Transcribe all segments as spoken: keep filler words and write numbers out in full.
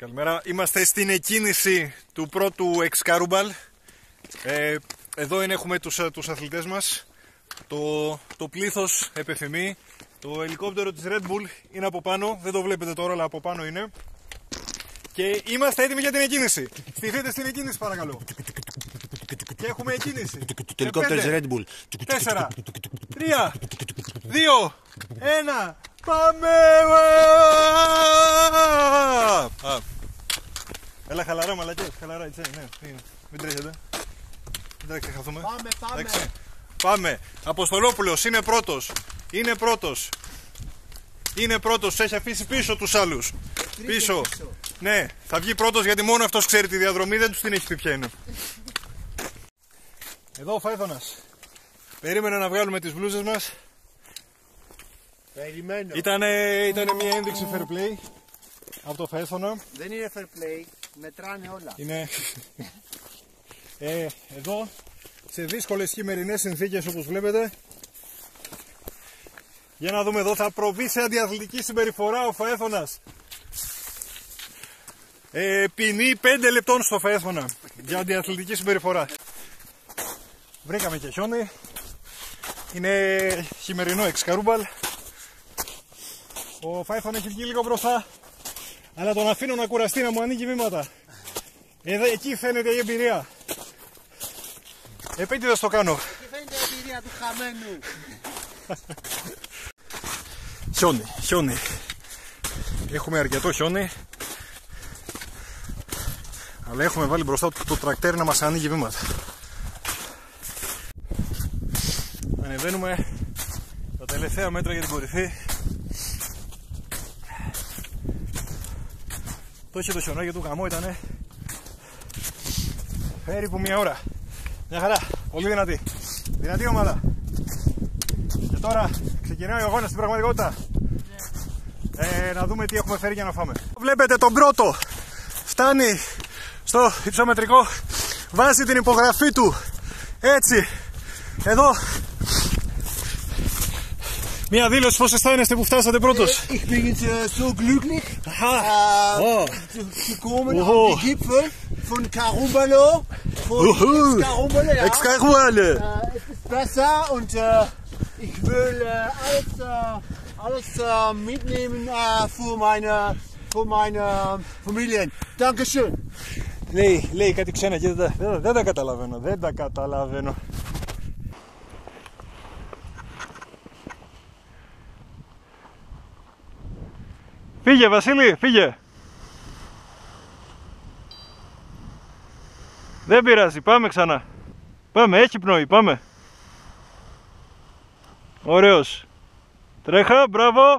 Καλημέρα. Είμαστε στην εκκίνηση του πρώτου Excalibur. Ε, εδώ είναι, έχουμε τους, τους αθλητές μας. Το, το πλήθος επιθυμεί. Το ελικόπτερο της Red Bull είναι από πάνω. Δεν το βλέπετε τώρα, αλλά από πάνω είναι. Και είμαστε έτοιμοι για την εκκίνηση. Στηθείτε στην εκκίνηση, παρακαλώ. Και έχουμε εκκίνηση. Το ελικόπτερο της Red Bull. τέσσερα, τρία, δύο, ένα. Πάμε! Α. Έλα χαλαρά μαλακές, χαλαρά έτσι, ναι, μην τρέχετε. Μην τρέχετε, χαθούμε. Πάμε, πάμε. Εντάξει. Πάμε. Αποστολόπουλος είναι πρώτος. Είναι πρώτος. Είναι πρώτος, έχει αφήσει πίσω τους άλλους. Πίσω. πίσω. Ναι, θα βγει πρώτος γιατί μόνο αυτός ξέρει τη διαδρομή, δεν τους την έχει πει ποια είναι. Εδώ ο Φάιθωνας. Περίμενε να βγάλουμε τις μπλούζες μας. Περιμένω. Ήτανε, ήτανε μια ένδειξη fair play από το Φάιθωνα. Δεν είναι fair play, μετράνε όλα. Είναι... ε, εδώ, σε δύσκολες χειμερινές συνθήκες όπως βλέπετε. Για να δούμε εδώ, θα προβεί σε αντιαθλητική συμπεριφορά ο Φαέθωνας. Ε, ποινή πέντε λεπτών στο Φαέθωνα για αντιαθλητική συμπεριφορά. Βρήκαμε και χιόνι. Είναι χειμερινό Excalibur. Ο Φάιθον έχει βγει λίγο μπροστά, αλλά τον αφήνω να κουραστεί, να μου ανοίγει βήματα. Εδώ, εκεί φαίνεται η εμπειρία. Επίτηδες το κάνω. Εκεί φαίνεται η εμπειρία του χαμένου. Χιόνι, χιόνι. Έχουμε αρκετό χιόνι, αλλά έχουμε βάλει μπροστά το, το τρακτέρ να μας ανοίγει βήματα. Ανεβαίνουμε τα τελευταία μέτρα για την κορυφή. Το είχε το χιονάκι του γαμό, ήτανε περίπου μία ώρα. Μια χαρά, πολύ δυνατή. Δυνατή ομάδα. Και τώρα ξεκινάει ο αγώνας στην πραγματικότητα. Ε, να δούμε τι έχουμε φέρει για να φάμε. Βλέπετε τον πρώτο. Φτάνει στο υψομετρικό. Βάζει την υπογραφή του. Έτσι. Εδώ. Μια δήλωση, πώς αισθάνεστε που φτάσατε πρώτος? Ich bin jetzt äh, so glücklich äh, oh. zu kommen oh. auf den Gipfel von Carumbalo. Von Excalibur, ja. Excalibur. Äh, es ist besser und äh, ich will äh, alles, äh, alles äh, mitnehmen äh, für meine, für meine Familien. Dankeschön. Λέει, λέει κάτι ξένα και δεν, δεν, δεν τα καταλαβαίνω, δεν τα καταλαβαίνω. Φύγε Βασίλη, φύγε. Δεν πειράζει, πάμε ξανά. Πάμε, έχει πνοή, πάμε. Ωραίος. Τρέχα, μπράβο.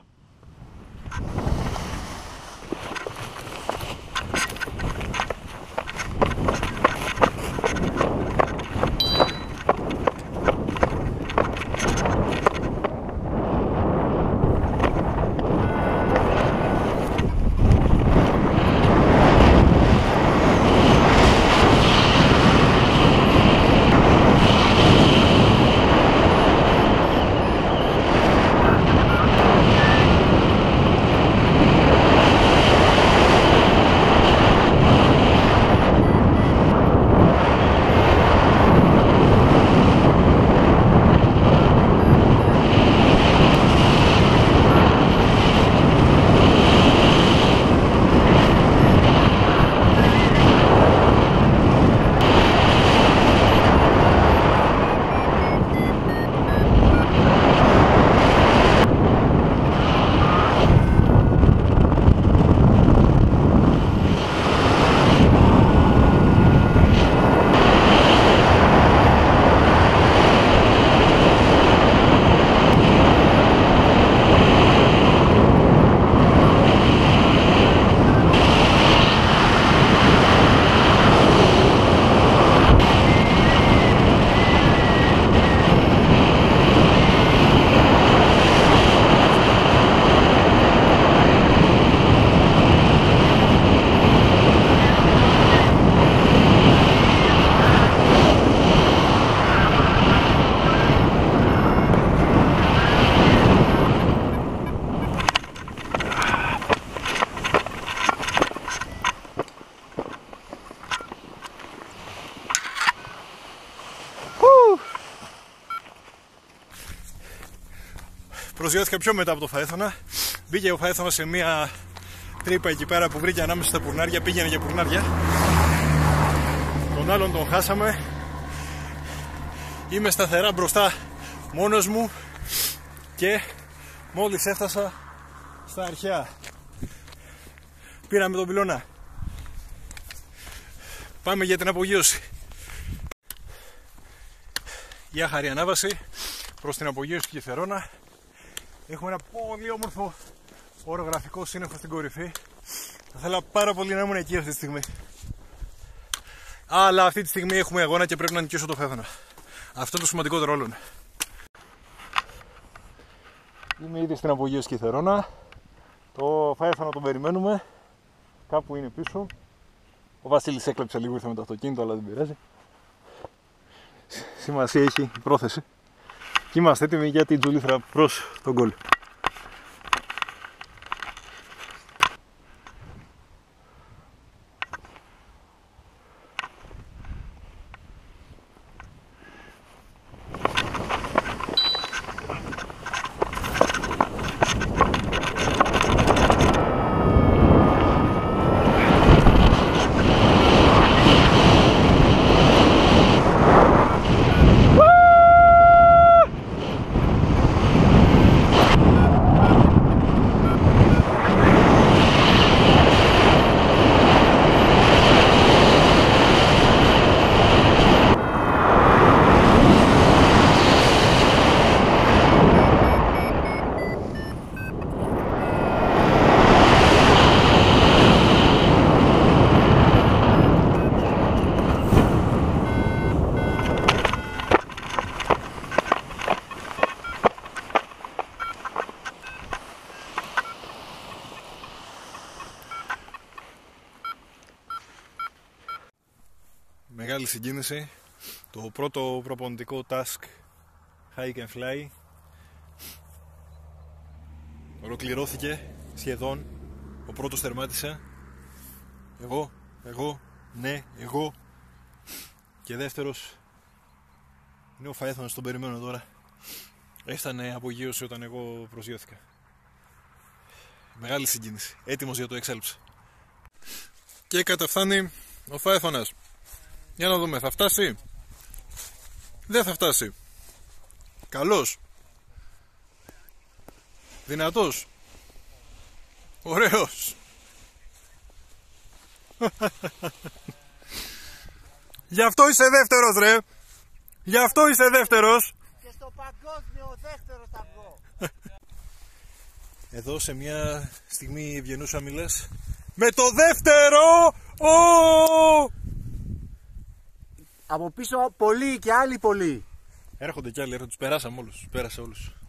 προσγειώθηκα πιο μετά από το Φαέθωνα. Μπήκε ο Φαέθωνα σε μια τρύπα εκεί πέρα που βρήκε ανάμεσα στα πουρνάρια. Πήγαινε για πουρνάρια. Τον άλλον τον χάσαμε. Είμαι σταθερά μπροστά μόνος μου και μόλις έφτασα στα αρχαία πήραμε τον πυλώνα. Πάμε για την απογείωση. Γεια χαρή ανάβαση προς την απογείωση του Κιθερώνα. Έχουμε ένα πολύ όμορφο ορογραφικό σύννεφο στην κορυφή. Θα ήθελα πάρα πολύ να ήμουν εκεί αυτή τη στιγμή. Αλλά αυτή τη στιγμή έχουμε αγώνα και πρέπει να νικήσω το Φαέθωνα. Αυτό είναι το σημαντικότερο όλων. Είμαι ήδη στην απογείωση Κιθερώνα. Το Φαέθωνα τον περιμένουμε. Κάπου είναι πίσω. Ο Βασίλης έκλεψε λίγο, ήρθε με το αυτοκίνητο, αλλά δεν πειράζει. Σημασία έχει η πρόθεση. Και είμαστε έτοιμοι για την τζουλήθρα προς τον γκολ. Μεγάλη συγκίνηση. Το πρώτο προπονητικό task Hike and Fly ολοκληρώθηκε σχεδόν. Ο πρώτος τερμάτισα. Εγώ, εγώ, ναι, εγώ. Και δεύτερος είναι ο Φαέθωνας, τον περιμένω τώρα. Έφτανε απογείωση όταν εγώ προσγειώθηκα. Μεγάλη συγκίνηση. Έτοιμος για το εξέλιψα. Και καταφθάνει ο Φαέθωνας. Για να δούμε, θα φτάσει? Δεν θα φτάσει. Καλός. Δυνατός. Ωραίος. Γι' αυτό είσαι δεύτερος, ρε. Γι' αυτό είσαι δεύτερος. Και στο παγκόσμιο δεύτερος θα βγω. Εδώ σε μια στιγμή ευγενούς μιλές. Με το δεύτερο! Oh! Από πίσω πολλοί και άλλοι πολλοί. Έρχονται κι άλλοι, έρχονται, τους περάσαμε όλους, τους πέρασα όλους.